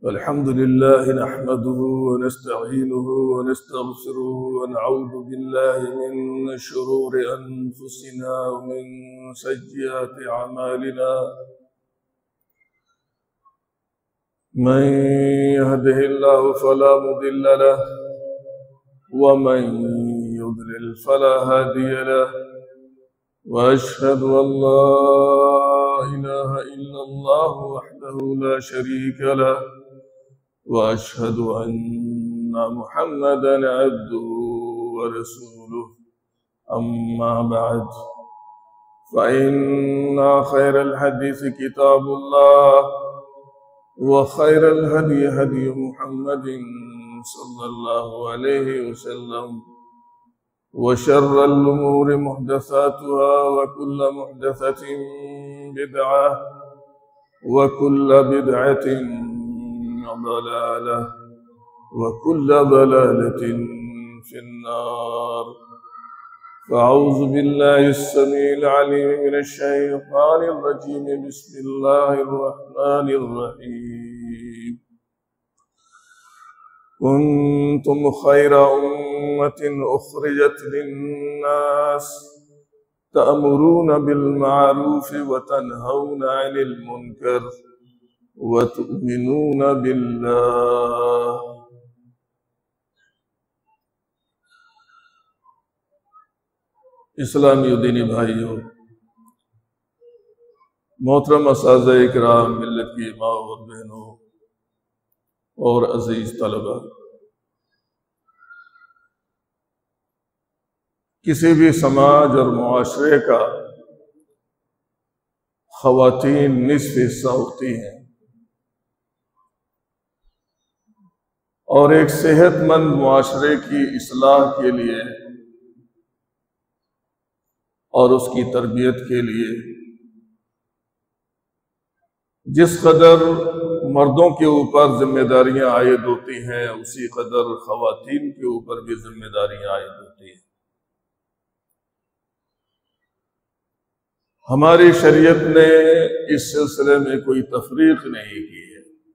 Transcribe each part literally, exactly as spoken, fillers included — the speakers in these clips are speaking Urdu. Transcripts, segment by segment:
الحمد لله نحمده ونستعينه ونستغفره ونعوذ بالله من شرور أنفسنا ومن سيئات أعمالنا. من يهده الله فلا مضل له ومن يضلل فلا هادي له، وأشهد أن لا إله إلا الله وحده لا شريك له، وأشهد أن محمدًا عبده ورسوله. أما بعد، فإن خير الحديث كتاب الله، وخير الهدي هدي محمد صلى الله عليه وسلم، وشر الأمور محدثاتها، وكل محدثة بدعة، وكل بدعة ضلالة، وكل ضلالة في النار. فأعوذ بالله السميع العليم من الشيطان الرجيم. بسم الله الرحمن الرحيم. كنتم خير أمة أخرجت للناس تأمرون بالمعروف وتنهون عن المنكر وتؤمنون بالله. اسلامی و دینی بھائیوں، محترم اساتذہ اکرام، ملت کی ماں اور بہنوں اور عزیز طلبہ، کسی بھی سماج اور معاشرے کا خواتین نصف حصہ ہوتی ہیں، اور ایک صحت مند معاشرے کی اصلاح کے لیے اور اس کی تربیت کے لیے جس قدر مردوں کے اوپر ذمہ داریاں عائد ہوتی ہیں، اسی قدر خواتین کے اوپر بھی ذمہ داریاں عائد ہوتی ہیں۔ ہماری شریعت نے اس سلسلے میں کوئی تفریق نہیں کی ہے،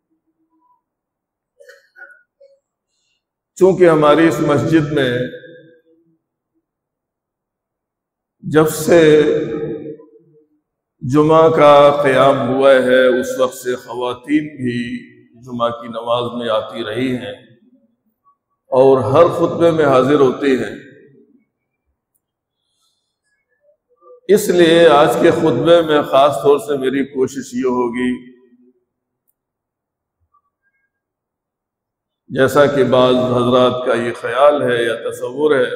چونکہ ہماری اس مسجد میں جب سے جمعہ کا قیام ہوا ہے اس وقت سے خواتین بھی جمعہ کی نماز میں آتی رہی ہیں اور ہر خطبے میں حاضر ہوتی ہیں۔ اس لیے آج کے خطبے میں خاص طور سے میری کوشش یہ ہوگی، جیسا کہ بعض حضرات کا یہ خیال ہے یا تصور ہے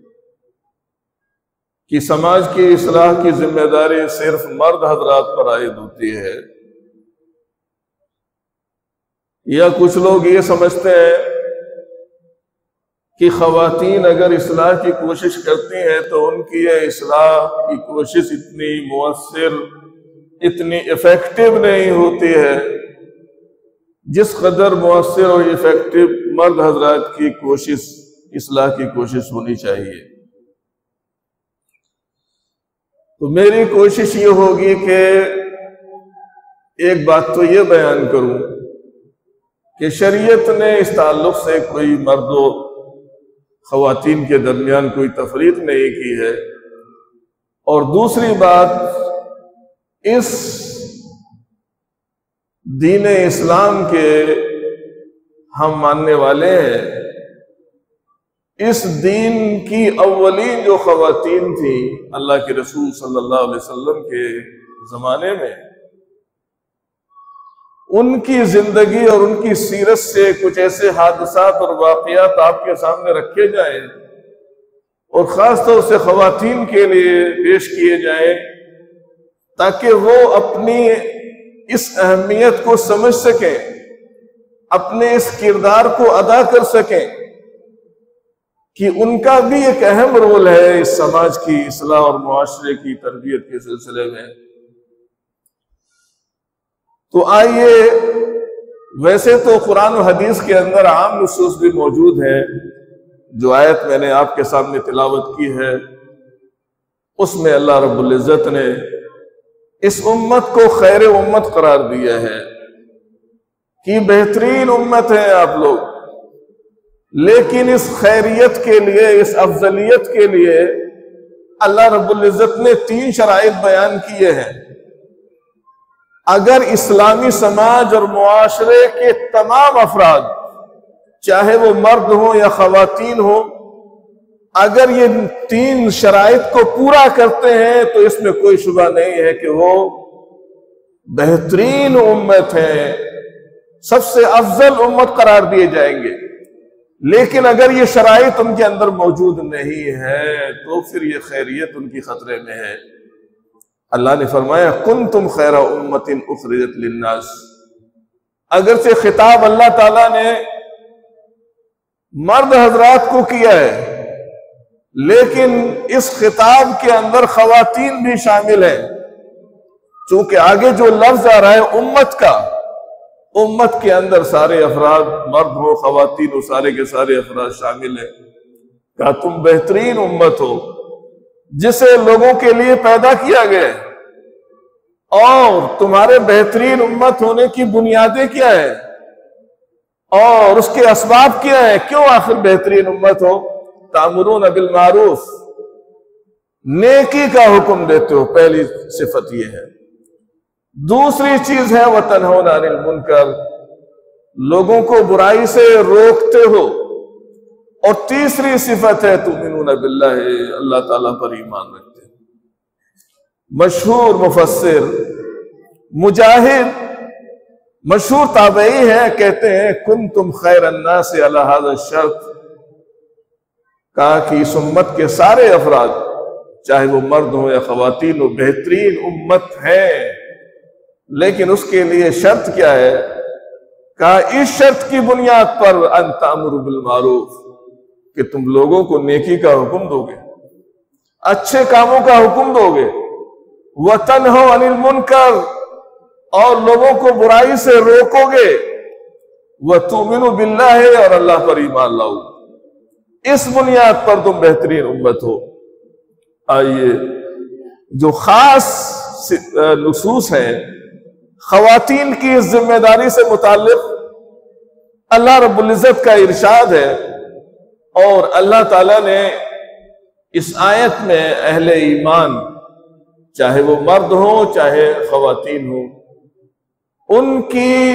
کہ سماج کی اصلاح کی ذمہ داری صرف مرد حضرات پر عائد ہوتی ہے، یا کچھ لوگ یہ سمجھتے ہیں کہ خواتین اگر اصلاح کی کوشش کرتی ہیں تو ان کی یہ اصلاح کی کوشش اتنی مؤثر، اتنی ایفیکٹو نہیں ہوتی ہے جس قدر مؤثر اور ایفیکٹو مرد حضرات کی کوشش، اصلاح کی کوشش ہونی چاہیے۔ تو میری کوشش یہ ہوگی کہ ایک بات تو یہ بیان کروں کہ شریعت نے اس تعلق سے کوئی مرد و خواتین کے درمیان کوئی تفریق نہیں کی ہے، اور دوسری بات، اس دین اسلام کے ہم ماننے والے ہیں، اس دین کی اولین جو خواتین تھیں اللہ کے رسول صلی اللہ علیہ وسلم کے زمانے میں، ان کی زندگی اور ان کی سیرت سے کچھ ایسے حادثات اور واقعات آپ کے سامنے رکھے جائیں اور خاص طور سے خواتین کے لیے پیش کیے جائیں تاکہ وہ اپنی اس اہمیت کو سمجھ سکیں، اپنے اس کردار کو ادا کر سکیں کہ ان کا بھی ایک اہم رول ہے اس سماج کی اصلاح اور معاشرے کی تربیت کے سلسلے میں۔ تو آئیے، ویسے تو قرآن و حدیث کے اندر عام نصوص بھی موجود ہیں، جو آیت میں نے آپ کے سامنے تلاوت کی ہے اس میں اللہ رب العزت نے اس امت کو خیر امت قرار دیا ہے کی بہترین امت ہیں آپ لوگ، لیکن اس خیریت کے لیے، اس افضلیت کے لیے اللہ رب العزت نے تین شرائط بیان کیے ہیں۔ اگر اسلامی سماج اور معاشرے کے تمام افراد، چاہے وہ مرد ہوں یا خواتین ہوں، اگر یہ تین شرائط کو پورا کرتے ہیں تو اس میں کوئی شبہ نہیں ہے کہ وہ بہترین امت ہے، سب سے افضل امت قرار دیے جائیں گے۔ لیکن اگر یہ شرائط ان کے اندر موجود نہیں ہے تو پھر یہ خیریت ان کی خطرے میں ہے۔ اللہ نے فرمایا کنتم خیر امت اخرجت للناس۔ اگرچہ خطاب اللہ تعالیٰ نے مرد حضرات کو کیا ہے، لیکن اس خطاب کے اندر خواتین بھی شامل ہیں، چونکہ آگے جو لفظ آ رہا ہے امت کا، امت کے اندر سارے افراد، مرد ہو خواتین ہو، سارے کے سارے افراد شامل ہیں۔ کہا تم بہترین امت ہو جسے لوگوں کے لیے پیدا کیا گیا ہے، اور تمہارے بہترین امت ہونے کی بنیادیں کیا ہے اور اس کے اسباب کیا ہے؟ کیوں آخر بہترین امت ہو؟ تأمرون بالمعروف، نیکی کا حکم دیتے ہو، پہلی صفت یہ ہے۔ دوسری چیز ہے وتنہون عن المنکر، لوگوں کو برائی سے روکتے ہو۔ اور تیسری صفت ہے تؤمنون باللہ، اللہ تعالیٰ پر ایمان رکھتے ہیں۔ مشہور مفسر مجاہد، مشہور تابعی ہے، کہتے ہیں کنتم خیر الناس علی ھذا الشرط، کہا کہ اس امت کے سارے افراد، چاہے وہ مرد ہو یا خواتین ہو، بہترین امت ہے، لیکن اس کے لیے شرط کیا ہے؟ کہا اس شرط کی بنیاد پر ان تأمروا بالمعروف، کہ تم لوگوں کو نیکی کا حکم دو گے، اچھے کاموں کا حکم دو گے، وتنہوا عن المنکر، اور لوگوں کو برائی سے روکو گے، وتؤمنوا باللہ، اور اللہ پر ایمان لاؤ۔ اس بنیاد پر تم بہترین امت ہو۔ آئیے جو خاص نصوص ہیں خواتین کی اس ذمہ داری سے متعلق، اللہ رب العزت کا ارشاد ہے، اور اللہ تعالیٰ نے اس آیت میں اہل ایمان، چاہے وہ مرد ہوں چاہے خواتین ہوں، ان کی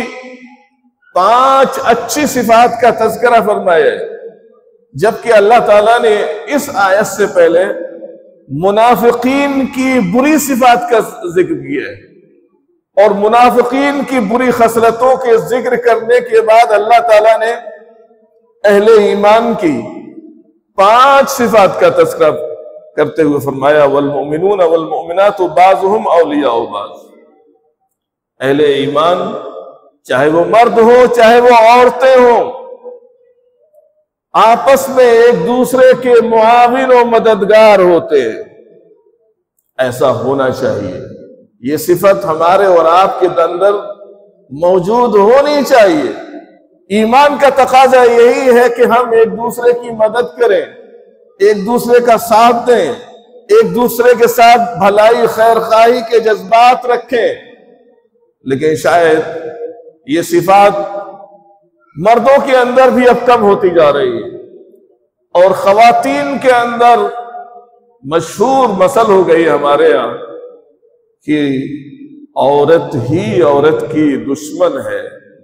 پانچ اچھی صفات کا تذکرہ فرمایا ہے، جبکہ اللہ تعالیٰ نے اس آیت سے پہلے منافقین کی بری صفات کا ذکر کیا ہے، اور منافقین کی بری خصلتوں کے ذکر کرنے کے بعد اللہ تعالیٰ نے اہل ایمان کی پانچ صفات کا تذکرہ کرتے ہوئے فرمایا والمؤمنون والمؤمنات بعضهم اولیاء بعض۔ اہل ایمان چاہے وہ مرد ہو چاہے وہ عورتیں ہوں، آپس میں ایک دوسرے کے معاون و مددگار ہوتے ہیں، ایسا ہونا چاہیے۔ یہ صفت ہمارے اور آپ کے اندر موجود ہونی چاہیے۔ ایمان کا تقاضا یہی ہے کہ ہم ایک دوسرے کی مدد کریں، ایک دوسرے کا ساتھ دیں، ایک دوسرے کے ساتھ بھلائی خیر خواہی کے جذبات رکھیں۔ لیکن شاید یہ صفات مردوں کے اندر بھی اب کم ہوتی جا رہی ہے، اور خواتین کے اندر مشہور مثل ہو گئی ہمارے یہاں کہ عورت ہی عورت کی دشمن ہے،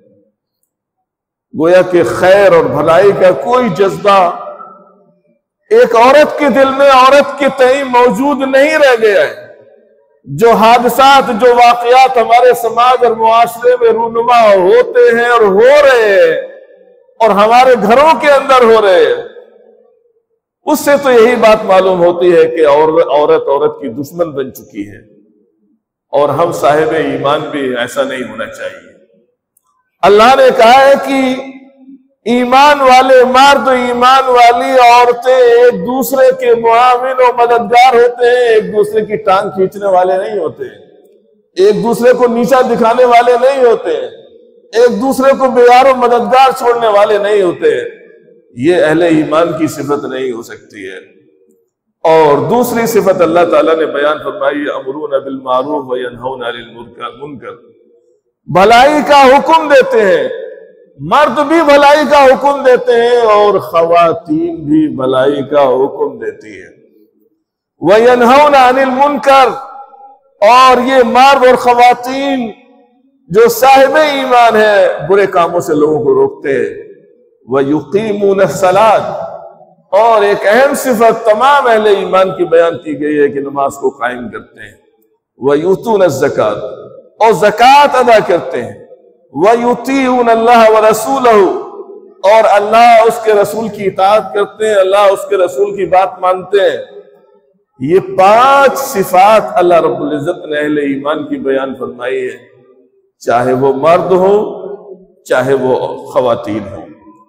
گویا کہ خیر اور بھلائی کا کوئی جذبہ ایک عورت کے دل میں عورت کے تئیں موجود نہیں رہ گیا ہے۔ جو حادثات، جو واقعات ہمارے سماج اور معاشرے میں رونما ہوتے ہیں اور ہو رہے ہیں اور ہمارے گھروں کے اندر ہو رہے ہیں، اس سے تو یہی بات معلوم ہوتی ہے کہ عورت عورت کی دشمن بن چکی ہے، اور ہم صاحب ایمان بھی ایسا نہیں ہونا چاہیے۔ اللہ نے کہا ہے کہ ایمان والے مرد، ایمان والی عورتیں ایک دوسرے کے معاون و مددگار ہوتے ہیں، ایک دوسرے کی ٹانگ کھینچنے والے نہیں ہوتے، ایک دوسرے کو نیچا دکھانے والے نہیں ہوتے، ایک دوسرے کو بیار و مددگار چھوڑنے والے نہیں ہوتے۔ یہ اہل ایمان کی صفت نہیں ہو سکتی ہے۔ اور دوسری صفت اللہ تعالیٰ نے بیان فرمائی امرون بالمعروف وینہون عن المنکر، بھلائی کا حکم دیتے ہیں، مرد بھی بھلائی کا حکم دیتے ہیں اور خواتین بھی بھلائی کا حکم دیتی ہیں۔ وَيَنْهَوْنَ عَنِ الْمُنْكَرِ، اور یہ مرد اور خواتین جو صاحب ایمان ہے برے کاموں سے لوگوں کو روکتے ہیں۔ وَيُقِيمُونَ الصَّلَاةَ، اور ایک اہم صفت تمام اہل ایمان کی بیان کی گئی ہے کہ نماز کو قائم کرتے ہیں۔ وَيُؤْتُونَ الزَّكَاةَ، اور زکوٰۃ ادا کرتے ہیں۔ وَيُطِيعُونَ اللَّهَ وَرَسُولَهُ، اور اللہ اس کے رسول کی اطاعت کرتے ہیں، اللہ اس کے رسول کی بات مانتے ہیں۔ یہ پانچ صفات اللہ رب العزت نے اہل ایمان کی بیان فرمائی ہے، چاہے وہ مرد ہو چاہے وہ خواتین ہو۔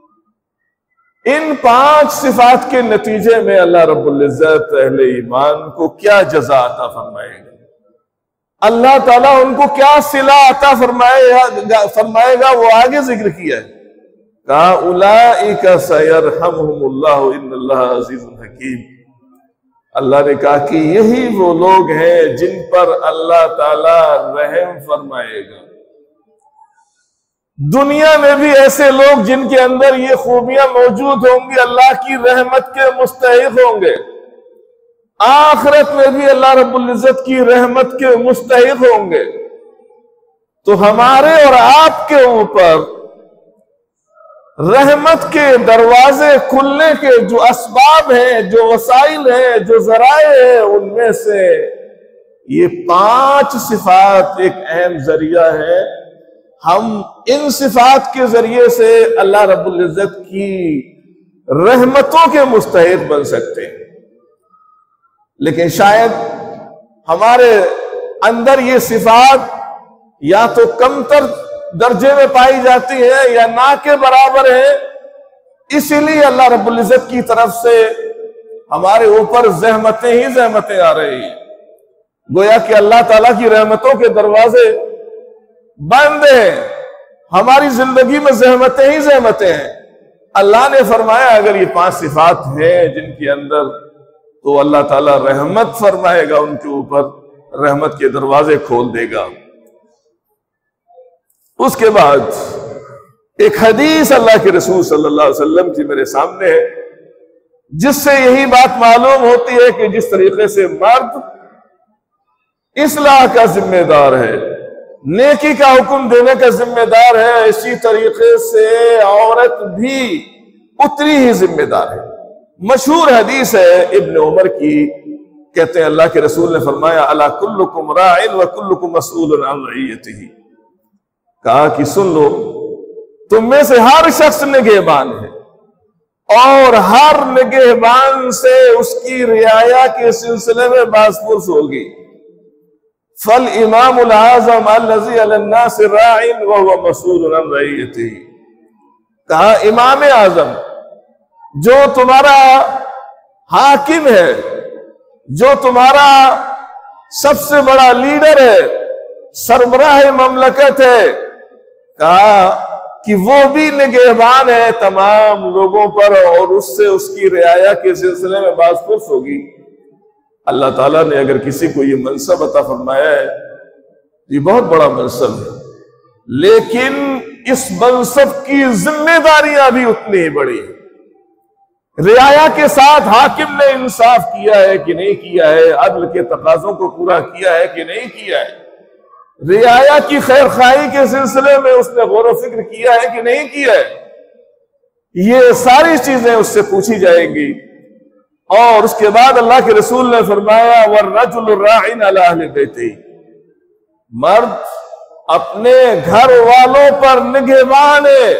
ان پانچ صفات کے نتیجے میں اللہ رب العزت اہل ایمان کو کیا جزا عطا فرمائے گا، اللہ تعالیٰ ان کو کیا صلہ عطا فرمائے گا، وہ آگے ذکر کیا ہے۔ کہا اولئک سیرحمہم اللہ ان اللہ عزیز حکیم، اللہ نے کہا کہ یہی وہ لوگ ہیں جن پر اللہ تعالیٰ رحم فرمائے گا۔ دنیا میں بھی ایسے لوگ جن کے اندر یہ خوبیاں موجود ہوں گی اللہ کی رحمت کے مستحق ہوں گے، آخرت میں بھی اللہ رب العزت کی رحمت کے مستحق ہوں گے۔ تو ہمارے اور آپ کے اوپر رحمت کے دروازے کھلنے کے جو اسباب ہیں، جو وسائل ہیں، جو ذرائع ہیں، ان میں سے یہ پانچ صفات ایک اہم ذریعہ ہے۔ ہم ان صفات کے ذریعے سے اللہ رب العزت کی رحمتوں کے مستحق بن سکتے ہیں، لیکن شاید ہمارے اندر یہ صفات یا تو کمتر درجے میں پائی جاتی ہے یا نہ کے برابر ہے، اسی لیے اللہ رب العزت کی طرف سے ہمارے اوپر زحمتیں ہی زحمتیں آ رہی ہیں، گویا کہ اللہ تعالیٰ کی رحمتوں کے دروازے بند ہیں، ہماری زندگی میں زحمتیں ہی زحمتیں ہیں۔ اللہ نے فرمایا اگر یہ پانچ صفات ہیں جن کے اندر، تو اللہ تعالیٰ رحمت فرمائے گا ان کے اوپر، رحمت کے دروازے کھول دے گا۔ اس کے بعد ایک حدیث اللہ کے رسول صلی اللہ علیہ وسلم کی میرے سامنے ہے، جس سے یہی بات معلوم ہوتی ہے کہ جس طریقے سے مرد اصلاح کا ذمہ دار ہے، نیکی کا حکم دینے کا ذمہ دار ہے، اسی طریقے سے عورت بھی اتنی ہی ذمہ دار ہے۔ مشہور حدیث ہے ابن عمر کی، کہتے ہیں اللہ کے رسول نے فرمایا الا کلکم راع وکلکم مسئول عن رعیتہ، کہا کہ سن لو تم میں سے ہر شخص نگہبان ہے اور ہر نگہبان سے اس کی رعایا کے سلسلے میں باز پرس ہوگی۔ فالامام الاعظم الذی علی الناس راع وهو مسئول عن رعیتہ، کہا امام اعظم جو تمہارا حاکم ہے، جو تمہارا سب سے بڑا لیڈر ہے، سربراہ مملکت ہے، کہا کہ وہ بھی نگہبان ہے تمام لوگوں پر اور اس سے اس کی رعایا کے سلسلے میں باز پرس ہوگی۔ اللہ تعالیٰ نے اگر کسی کو یہ منصب عطا فرمایا ہے، یہ بہت بڑا منصب ہے، لیکن اس منصب کی ذمہ داریاں بھی اتنی ہی بڑی ہیں۔ رعایا کے ساتھ حاکم نے انصاف کیا ہے کہ نہیں کیا ہے، عدل کے تقاضوں کو پورا کیا ہے کہ نہیں کیا ہے، رعایا کی خیر خواہی کے سلسلے میں اس نے غور و فکر کیا ہے کہ نہیں کیا ہے، یہ ساری چیزیں اس سے پوچھی جائیں گی۔ اور اس کے بعد اللہ کے رسول نے فرمایا وَالرَّجُلُ رَاعٍ عَلَىٰ أَهْلِ بَيْتِهِ، مرد اپنے گھر والوں پر نگہبان ہے،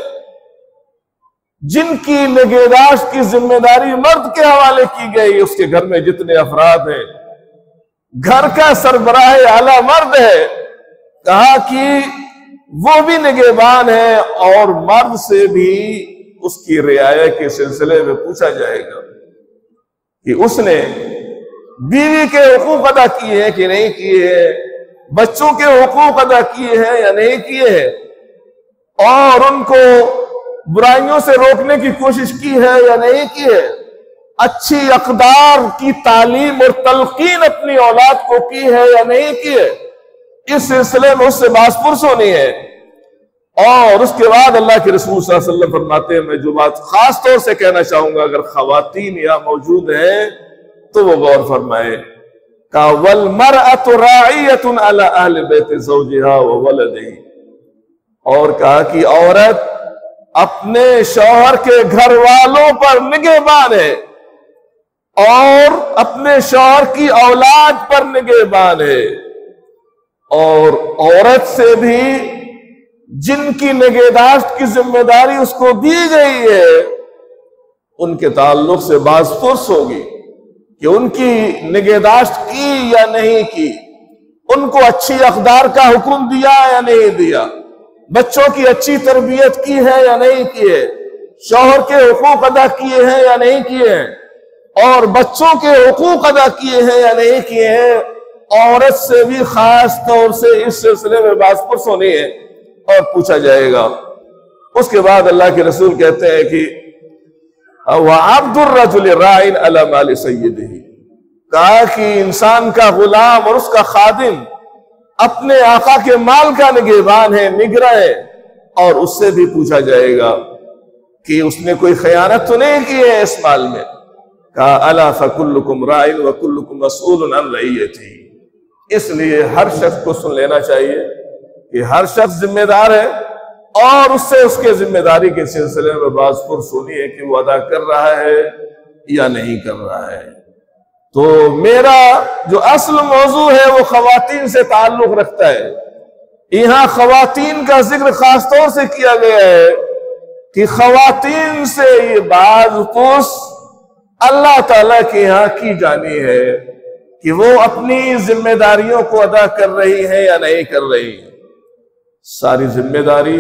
جن کی نگہداشت کی ذمہ داری مرد کے حوالے کی گئی، اس کے گھر میں جتنے افراد ہیں، گھر کا سربراہ اعلیٰ مرد ہے، کہا کہ وہ بھی نگہبان ہے اور مرد سے بھی اس کی رعایا کے سلسلے میں پوچھا جائے گا کہ اس نے بیوی کے حقوق ادا کیے ہیں کہ نہیں کیے ہیں، بچوں کے حقوق ادا کیے ہیں یا نہیں کیے ہیں، اور ان کو برائیوں سے روکنے کی کوشش کی ہے یا نہیں کی ہے، اچھی اقدار کی تعلیم اور تلقین اپنی اولاد کو کی ہے یا نہیں کی ہے، اس سلسلے میں اس سے باز پرس ہونی ہے۔ اور اس کے بعد اللہ کے رسول صلی اللہ علیہ وسلم فرماتے ہیں، میں جو بات خاص طور سے کہنا چاہوں گا، اگر خواتین یہاں موجود ہیں تو وہ غور فرمائیں، کہ وَالْمَرْأَةُ رَاعِيَةٌ عَلَىٰ أَهْلِ بَيْتِ زَوْجِهَا وَوَلَدِهِ، اور کہا کہ عورت اپنے شوہر کے گھر والوں پر نگہبان ہے اور اپنے شوہر کی اولاد پر نگہبان ہے، اور عورت سے بھی جن کی نگہداشت کی ذمہ داری اس کو دی گئی ہے ان کے تعلق سے باز پرس ہوگی کہ ان کی نگہداشت کی یا نہیں کی، ان کو اچھی اقدار کا حکم دیا یا نہیں دیا، بچوں کی اچھی تربیت کی ہے یا نہیں کی ہے، شوہر کے حقوق ادا کیے ہیں یا نہیں کیے ہیں، اور بچوں کے حقوق ادا کیے ہیں یا نہیں کیے ہیں۔ عورت سے بھی خاص طور سے اس سلسلے میں باز پرس ہونی ہے اور پوچھا جائے گا۔ اس کے بعد اللہ کے رسول کہتے ہیں کہ وَعَبْدُ الرَّجُلِ رَاعٍ عَلَىٰ مَالِ سَيِّدِهِ، کہا کہ انسان کا غلام اور اس کا خادم اپنے آقا کے مال کا نگہبان ہے، نگراں ہے، اور اس سے بھی پوچھا جائے گا کہ اس نے کوئی خیانت تو نہیں کی ہے اس مال میں۔ کہا أَلَا فَكُلُّكُمْ رَاعٍ وَكُلُّكُمْ مَسْئُولٌ عَنْ رَعِيَّتِهِ، اس لیے ہر شخص کو سن لینا چاہیے کہ ہر شخص ذمہ دار ہے اور اس سے اس کے ذمہ داری کے سلسلے میں باز پرس ہونی ہے کہ وہ ادا کر رہا ہے یا نہیں کر رہا ہے۔ تو میرا جو اصل موضوع ہے وہ خواتین سے تعلق رکھتا ہے۔ یہاں خواتین کا ذکر خاص طور سے کیا گیا ہے کہ خواتین سے یہ باز پرس اللہ تعالیٰ کے یہاں کی جانی ہے کہ وہ اپنی ذمہ داریوں کو ادا کر رہی ہیں یا نہیں کر رہی ہیں۔ ساری ذمہ داری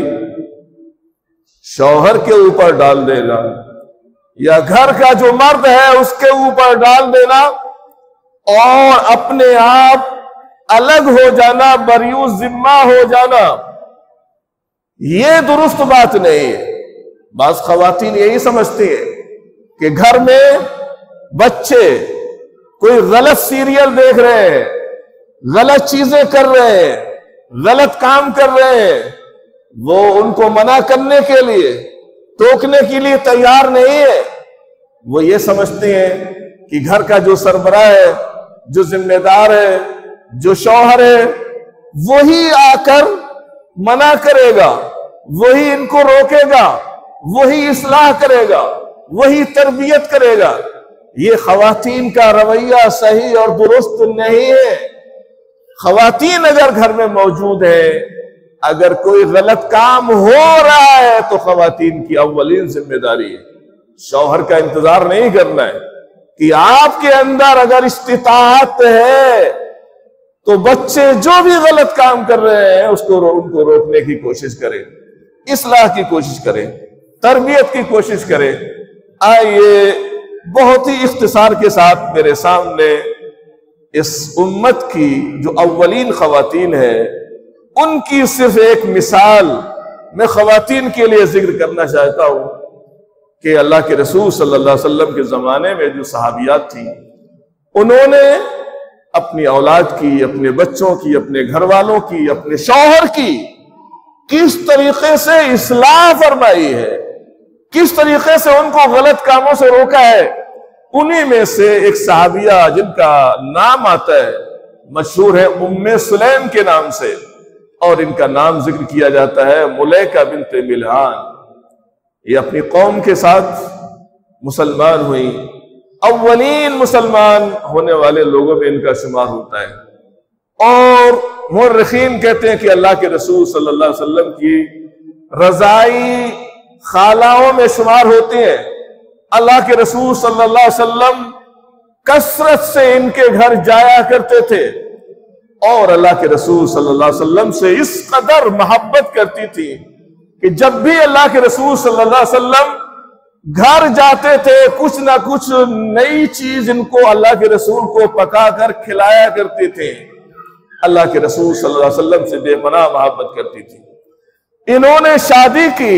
شوہر کے اوپر ڈال دینا یا گھر کا جو مرد ہے اس کے اوپر ڈال دینا اور اپنے آپ الگ ہو جانا، بریو ذمہ ہو جانا، یہ درست بات نہیں ہے۔ بعض خواتین یہی سمجھتی ہیں کہ گھر میں بچے کوئی غلط سیریل دیکھ رہے ہیں، غلط چیزیں کر رہے ہیں، غلط کام کر رہے ہیں، وہ ان کو منع کرنے کے لیے، ٹوکنے کے لیے تیار نہیں ہے۔ وہ یہ سمجھتے ہیں کہ گھر کا جو سربراہ ہے، جو ذمہ دار ہے، جو شوہر ہے، وہی آ کر منع کرے گا، وہی ان کو روکے گا، وہی اصلاح کرے گا، وہی تربیت کرے گا۔ یہ خواتین کا رویہ صحیح اور درست نہیں ہے۔ خواتین اگر گھر میں موجود ہے، اگر کوئی غلط کام ہو رہا ہے تو خواتین کی اولین ذمہ داری ہے شوہر کا انتظار نہیں کرنا ہے کہ آپ کے اندر اگر استطاعت ہے تو بچے جو بھی غلط کام کر رہے ہیں اس کو ان کو روکنے کی کوشش کریں، اصلاح کی کوشش کریں، تربیت کی کوشش کریں۔ آئیے بہت ہی اختصار کے ساتھ میرے سامنے اس امت کی جو اولین خواتین ہیں ان کی صرف ایک مثال میں خواتین کے لیے ذکر کرنا چاہتا ہوں کہ اللہ کے رسول صلی اللہ علیہ وسلم کے زمانے میں جو صحابیات تھیں انہوں نے اپنی اولاد کی، اپنے بچوں کی، اپنے گھر والوں کی، اپنے شوہر کی کس طریقے سے اصلاح فرمائی ہے، کس طریقے سے ان کو غلط کاموں سے روکا ہے۔ انہی میں سے ایک صحابیہ جن کا نام آتا ہے، مشہور ہے ام سلیم کے نام سے، اور ان کا نام ذکر کیا جاتا ہے ملیکہ بنت ملحان۔ یہ اپنی قوم کے ساتھ مسلمان ہوئی، اولین مسلمان ہونے والے لوگوں میں ان کا شمار ہوتا ہے، اور مورخین کہتے ہیں کہ اللہ کے رسول صلی اللہ علیہ وسلم کی رضائی خالاؤں میں شمار ہوتے ہیں۔ اللہ کے رسول صلی اللہ علیہ وسلم کثرت سے ان کے گھر جایا کرتے تھے اور اللہ کے رسول صلی اللہ علیہ وسلم سے اس قدر محبت کرتی تھی کہ جب بھی اللہ کے رسول صلی اللہ علیہ وسلم گھر جاتے تھے کچھ نہ کچھ نئی چیز ان کو اللہ کے رسول کو پکا کر کھلایا کرتے تھے۔ اللہ کے رسول صلی اللہ علیہ وسلم سے بے پناہ محبت کرتی تھی۔ انہوں نے شادی کی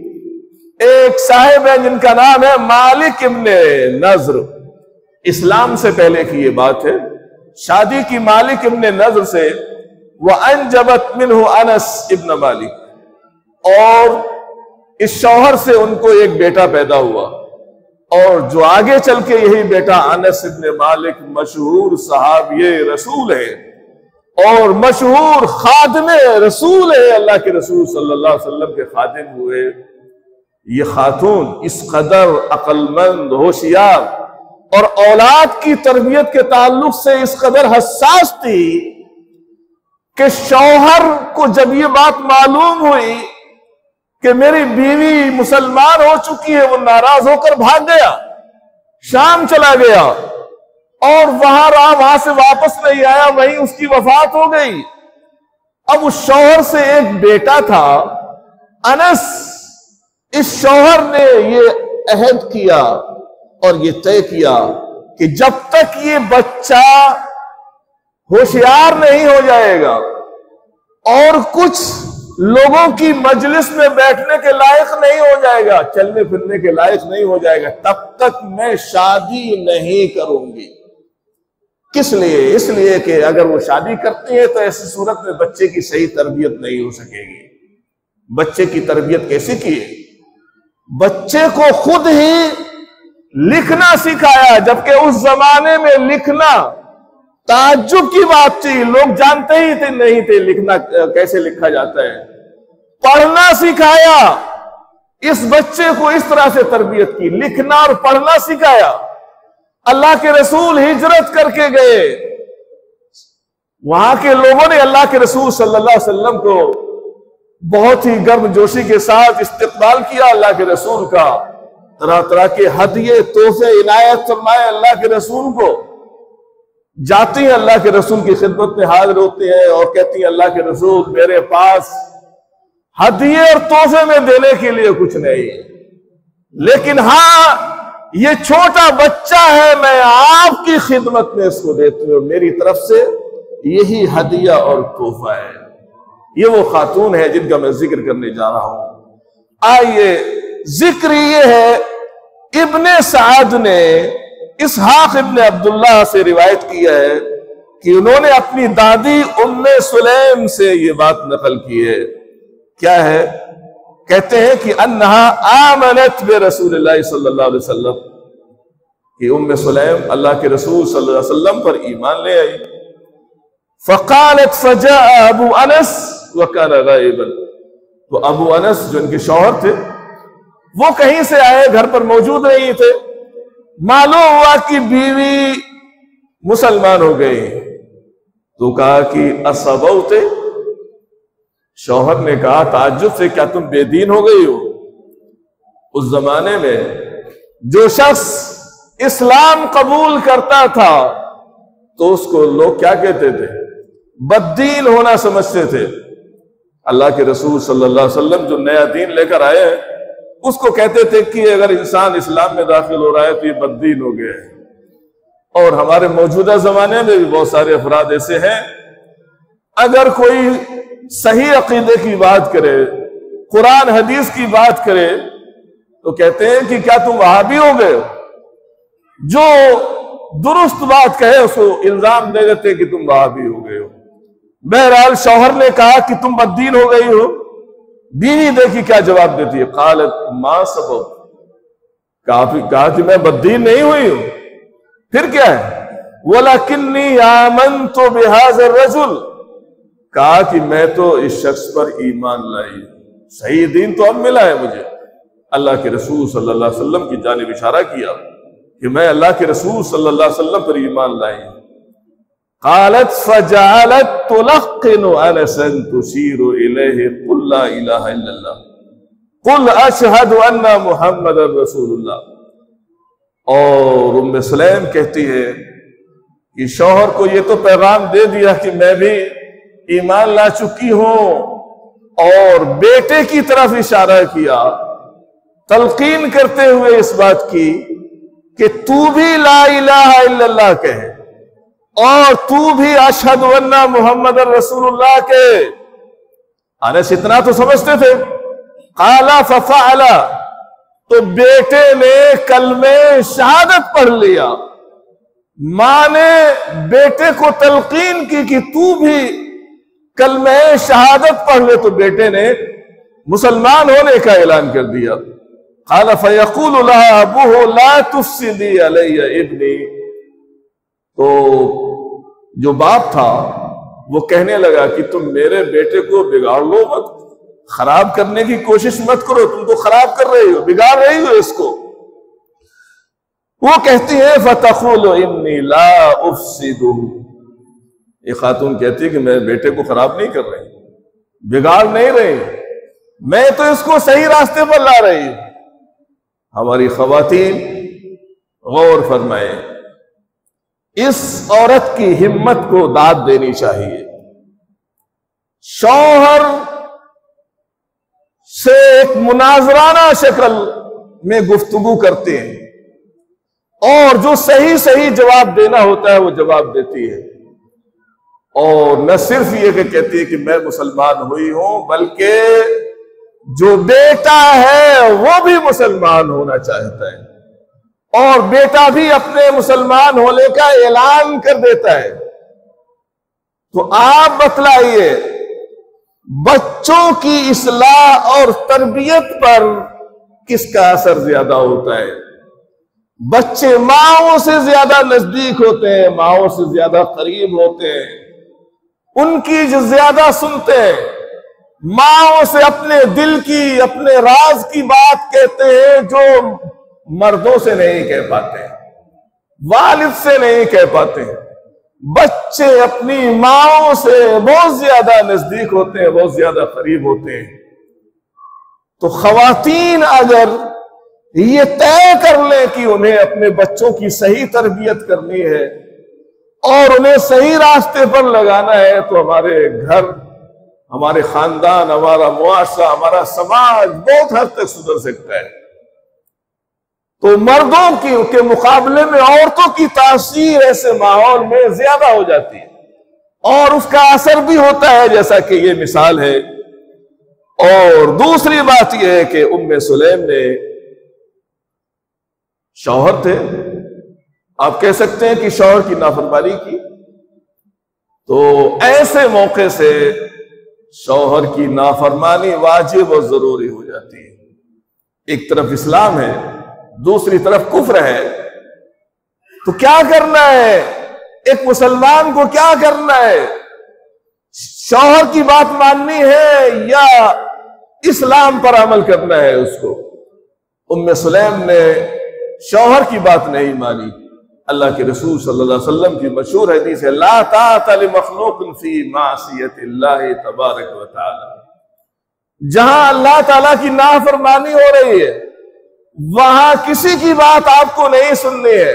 ایک صاحب ہے جن کا نام ہے مالک ابن نضر، اسلام سے پہلے کی یہ بات ہے، شادی کی مالک ابن نضر سے، وَأَنْجَبَتْ مِنْهُ أَنَسْ ابن مالک، اور اس شوہر سے ان کو ایک بیٹا پیدا ہوا، اور جو آگے چل کے یہی بیٹا انس بن مالک مشہور صحابی رسول ہے اور مشہور خادم رسول ہے، اللہ کے رسول صلی اللہ علیہ وسلم کے خادم ہوئے۔ یہ خاتون اس قدر عقل مند، ہوشیار اور اولاد کی تربیت کے تعلق سے اس قدر حساس تھی کہ شوہر کو جب یہ بات معلوم ہوئی کہ میری بیوی مسلمان ہو چکی ہے، وہ ناراض ہو کر بھاگ گیا، شام چلا گیا اور وہاں رہا، وہاں سے واپس نہیں آیا، وہیں اس کی وفات ہو گئی۔ اب اس شوہر سے ایک بیٹا تھا انس، اس شوہر نے یہ عہد کیا اور یہ طے کیا کہ جب تک یہ بچہ ہوشیار نہیں ہو جائے گا اور کچھ لوگوں کی مجلس میں بیٹھنے کے لائق نہیں ہو جائے گا، چلنے پھرنے کے لائق نہیں ہو جائے گا، تب تک میں شادی نہیں کروں گی۔ کس لیے؟ اس لیے کہ اگر وہ شادی کرتی ہے تو ایسی صورت میں بچے کی صحیح تربیت نہیں ہو سکے گی۔ بچے کی تربیت کیسے کی ہے؟ بچے کو خود ہی لکھنا سکھایا، جبکہ اس زمانے میں لکھنا تعجب کی بات تھی، لوگ جانتے ہی تھے نہیں تھے لکھنا کیسے لکھا جاتا ہے۔ پڑھنا سکھایا، اس بچے کو اس طرح سے تربیت کی، لکھنا اور پڑھنا سکھایا۔ اللہ کے رسول ہجرت کر کے گئے، وہاں کے لوگوں نے اللہ کے رسول صلی اللہ علیہ وسلم کو بہت ہی گرم جوشی کے ساتھ استقبال کیا اللہ کے رسول کا، طرح طرح کے ہدیے تحفے عنایت فرمائے اللہ کے رسول کو۔ جاتی ہیں اللہ کے رسول کی خدمت میں حاضر ہوتے ہیں اور کہتی ہیں اللہ کے رسول میرے پاس ہدیے اور تحفے میں دینے کے لیے کچھ نہیں، لیکن ہاں یہ چھوٹا بچہ ہے، میں آپ کی خدمت میں اس کو دیتی ہوں، میری طرف سے یہی ہدیہ اور تحفہ ہے۔ یہ وہ خاتون ہے جن کا میں ذکر کرنے جا رہا ہوں۔ آئیے، ذکر یہ ہے، ابن سعد نے اسحاق ابن عبداللہ سے روایت کیا ہے کہ انہوں نے اپنی دادی ام سلیم سے یہ بات نقل کی ہے۔ کیا ہے؟ کہتے ہیں کہ انہا آمنت برسول اللہ صلی اللہ علیہ وسلم، کہ ام سلیم اللہ کے رسول صلی اللہ علیہ وسلم پر ایمان لے آئی۔ فقالت فجاء ابو انس وكان غائبا، تو ابو انس جو ان کے شوہر تھے وہ کہیں سے آئے، گھر پر موجود نہیں تھے، معلوم ہوا کہ بیوی مسلمان ہو گئی، تو کہا کہ اصبوت، شوہر نے کہا تعجب سے کیا تم بے دین ہو گئی ہو؟ اس زمانے میں جو شخص اسلام قبول کرتا تھا تو اس کو لوگ کیا کہتے تھے؟ بد دین ہونا سمجھتے تھے۔ اللہ کے رسول صلی اللہ علیہ وسلم جو نیا دین لے کر آئے ہیں اس کو کہتے تھے کہ اگر انسان اسلام میں داخل ہو رہا ہے تو یہ بد دین ہو گیا ہے۔ اور ہمارے موجودہ زمانے میں بھی بہت سارے افراد ایسے ہیں، اگر کوئی صحیح عقیدے کی بات کرے، قرآن حدیث کی بات کرے تو کہتے ہیں کہ کیا تم وہابی ہو گئے ہو؟ جو درست بات کہے اس کو الزام دے دیتے کہ تم وہابی ہو گئے ہو۔ بہرحال شوہر نے کہا کہ تم بد دین ہو گئی ہو، بیوی دیکھی کیا جواب دیتی ہے، قالت ما سبب، کہا کہ میں بد دین نہیں ہوئی ہوں، پھر کیا ہے، وَلَكِنِّي آمَنْتُ بِهَذَا الرَّجُلِ، کہا کہ میں تو اس شخص پر ایمان لائی، صحیح دین تو اب ملا ہے مجھے۔ اللہ کے رسول صلی اللہ علیہ وسلم کی جانب اشارہ کیا کہ میں اللہ کے رسول صلی اللہ علیہ وسلم پر ایمان لائی۔ قالت فجعلت تلقن انسا تشیر الیہ قل لا الہ الا اللہ قل اشہد ان محمد رسول اللہ۔ اور ام سلیم کہتی ہے کہ شوہر کو یہ تو پیغام دے دیا کہ میں بھی ایمان لا چکی ہوں، اور بیٹے کی طرف اشارہ کیا تلقین کرتے ہوئے اس بات کی کہ تو بھی لا الہ الا اللہ کہے اور تو بھی اشہد ان محمد رسول اللہ کے۔ انس اتنا تو سمجھتے تھے۔ قال ففعل، تو بیٹے نے کلمہ شہادت پڑھ لیا، ماں نے بیٹے کو تلقین کی کہ تو بھی کلمہ شہادت پڑھ لے، تو بیٹے نے مسلمان ہونے کا اعلان کر دیا۔ قال فیقول لها ابوہ لا تفسدی علی ابنی، تو جو باپ تھا وہ کہنے لگا کہ تم میرے بیٹے کو بگاڑ لو مت، خراب کرنے کی کوشش مت کرو، تم تو خراب کر رہی ہو، بگاڑ رہی ہو اس کو۔ وہ کہتی ہے فتقول انی لا افسد، یہ خاتون کہتی ہے کہ میں بیٹے کو خراب نہیں کر رہی، بگاڑ نہیں رہی، میں تو اس کو صحیح راستے پر لا رہی ہوں۔ ہماری خواتین غور فرمائیں، اس عورت کی ہمت کو داد دینی چاہیے۔ شوہر سے ایک مناظرانہ شکل میں گفتگو کرتے ہیں اور جو صحیح صحیح جواب دینا ہوتا ہے وہ جواب دیتی ہے، اور نہ صرف یہ کہ کہتی ہے کہ میں مسلمان ہوئی ہوں، بلکہ جو بیٹا ہے وہ بھی مسلمان ہونا چاہتا ہے، اور بیٹا بھی اپنے مسلمان ہونے کا اعلان کر دیتا ہے۔ تو آپ بتلائیے بچوں کی اصلاح اور تربیت پر کس کا اثر زیادہ ہوتا ہے؟ بچے ماؤں سے زیادہ نزدیک ہوتے ہیں، ماؤں سے زیادہ قریب ہوتے ہیں، ان کی جو زیادہ سنتے ہیں، ماؤں سے اپنے دل کی، اپنے راز کی بات کہتے ہیں جو مردوں سے نہیں کہہ پاتے، والد سے نہیں کہہ پاتے۔ بچے اپنی ماؤں سے بہت زیادہ نزدیک ہوتے ہیں، بہت زیادہ قریب ہوتے ہیں۔ تو خواتین اگر یہ طے کر لیں کہ انہیں اپنے بچوں کی صحیح تربیت کرنی ہے اور انہیں صحیح راستے پر لگانا ہے، تو ہمارے گھر، ہمارے خاندان، ہمارا معاشرہ، ہمارا سماج بہت حد تک سدھر سکتا ہے۔ تو مردوں کی کے مقابلے میں عورتوں کی تاثیر ایسے ماحول میں زیادہ ہو جاتی ہے، اور اس کا اثر بھی ہوتا ہے جیسا کہ یہ مثال ہے۔ اور دوسری بات یہ ہے کہ ام سلیم نے شوہر تھے، آپ کہہ سکتے ہیں کہ شوہر کی نافرمانی کی، تو ایسے موقع سے شوہر کی نافرمانی واجب اور ضروری ہو جاتی ہے۔ ایک طرف اسلام ہے، دوسری طرف کفر ہے، تو کیا کرنا ہے؟ ایک مسلمان کو کیا کرنا ہے؟ شوہر کی بات ماننی ہے یا اسلام پر عمل کرنا ہے اس کو؟ ام سلیم نے شوہر کی بات نہیں مانی۔ اللہ کے رسول صلی اللہ علیہ وسلم کی مشہور حدیث ہے، لا طاعۃ لمخلوق فی معصیۃ اللہ تبارک و تعالی۔ جہاں اللہ تعالیٰ کی نافرمانی ہو رہی ہے وہاں کسی کی بات آپ کو نہیں سننی ہے،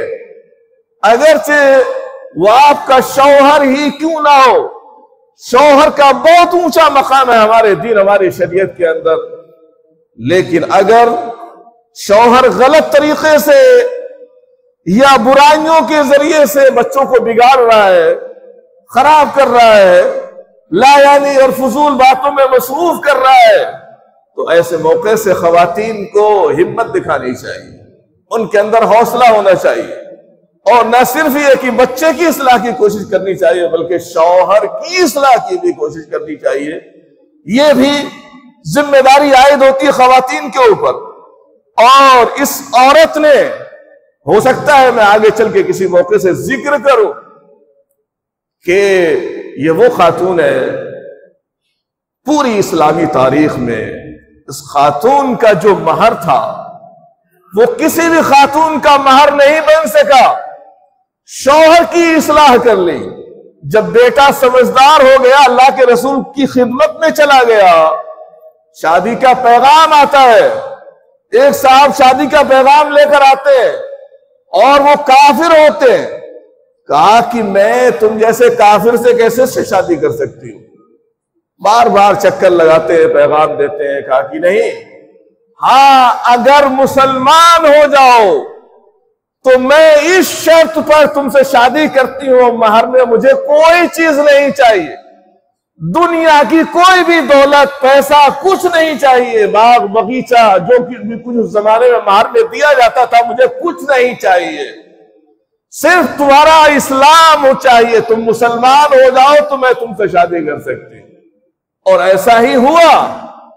اگرچہ وہ آپ کا شوہر ہی کیوں نہ ہو۔ شوہر کا بہت اونچا مقام ہے ہمارے دین، ہماری شریعت کے اندر، لیکن اگر شوہر غلط طریقے سے یا برائیوں کے ذریعے سے بچوں کو بگاڑ رہا ہے، خراب کر رہا ہے، لا یعنی اور فضول باتوں میں مصروف کر رہا ہے، تو ایسے موقع سے خواتین کو ہمت دکھانی چاہیے، ان کے اندر حوصلہ ہونا چاہیے، اور نہ صرف یہ کہ بچے کی اصلاح کی کوشش کرنی چاہیے بلکہ شوہر کی اصلاح کی بھی کوشش کرنی چاہیے۔ یہ بھی ذمہ داری عائد ہوتی ہے خواتین کے اوپر۔ اور اس عورت نے، ہو سکتا ہے میں آگے چل کے کسی موقع سے ذکر کروں کہ یہ وہ خاتون ہے پوری اسلامی تاریخ میں، اس خاتون کا جو مہر تھا وہ کسی بھی خاتون کا مہر نہیں بن سکا۔ شوہر کی اصلاح کر لی، جب بیٹا سمجھدار ہو گیا، اللہ کے رسول کی خدمت میں چلا گیا، شادی کا پیغام آتا ہے، ایک صاحب شادی کا پیغام لے کر آتے ہیں اور وہ کافر ہوتے ہیں، کہا کہ میں تم جیسے کافر سے کیسے سے شادی کر سکتی ہوں؟ بار بار چکر لگاتے ہیں، پیغام دیتے ہیں، کہا کہ نہیں، ہاں اگر مسلمان ہو جاؤ تو میں اس شرط پر تم سے شادی کرتی ہوں، مہر میں مجھے کوئی چیز نہیں چاہیے، دنیا کی کوئی بھی دولت، پیسہ کچھ نہیں چاہیے، باغ باغیچہ جو بھی کچھ اس زمانے میں مہر میں دیا جاتا تھا مجھے کچھ نہیں چاہیے، صرف تمہارا اسلام ہو چاہیے، تم مسلمان ہو جاؤ تو میں تم سے شادی کر سکتی ہوں۔ اور ایسا ہی ہوا،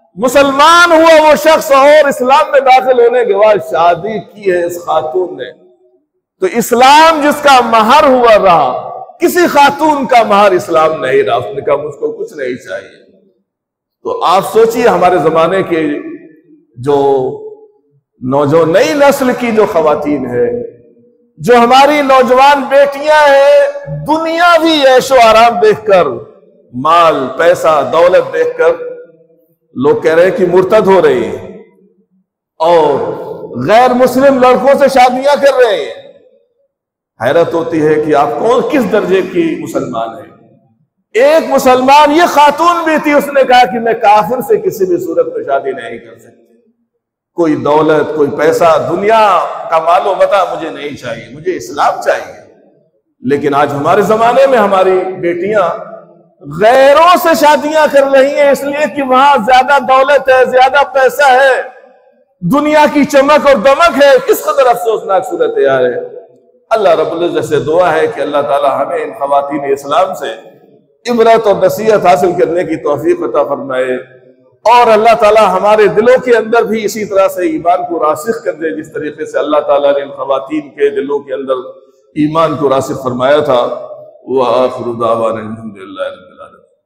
مسلمان ہوا وہ شخص اور اسلام میں داخل ہونے کے بعد شادی کی ہے اس خاتون نے، تو اسلام جس کا مہر ہوا رہا، کسی خاتون کا مہر اسلام نہیں رہا، اس نے کہا مجھ کو کچھ نہیں چاہیے۔ تو آپ سوچئے ہمارے زمانے کے جو نوجوان نئی نسل کی جو خواتین ہیں، جو ہماری نوجوان بیٹیاں ہیں، دنیاوی عیش و آرام دیکھ کر، مال پیسہ دولت دیکھ کر لوگ کہہ رہے ہیں کہ مرتد ہو رہی ہیں اور غیر مسلم لڑکوں سے شادیاں کر رہے ہیں۔ حیرت ہوتی ہے کہ آپ کون کس درجے کی مسلمان ہیں۔ ایک مسلمان یہ خاتون بھی تھی، اس نے کہا کہ میں کافر سے کسی بھی صورت میں شادی نہیں کر سکتی، کوئی دولت کوئی پیسہ دنیا کا مال و متاع مجھے نہیں چاہیے، مجھے اسلام چاہیے۔ لیکن آج ہمارے زمانے میں ہماری بیٹیاں غیروں سے شادیاں کر رہی ہیں، اس لیے کہ وہاں زیادہ دولت ہے، زیادہ پیسہ ہے، دنیا کی چمک اور دمک ہے۔ کس قدر افسوسناک صورتحال ہے۔ اللہ رب العزت سے دعا ہے کہ اللہ تعالی ہمیں ان خواتین اسلام سے عبرت اور نصیحت حاصل کرنے کی توفیق عطا فرمائے، اور اللہ تعالی ہمارے دلوں کے اندر بھی اسی طرح سے ایمان کو راسخ کر دے جس طریقے سے اللہ تعالیٰ نے ان خواتین کے دلوں کے اندر ایمان کو راسخ فرمایا تھا۔ وآخر دعوانا الحمدللہ رب العالمین۔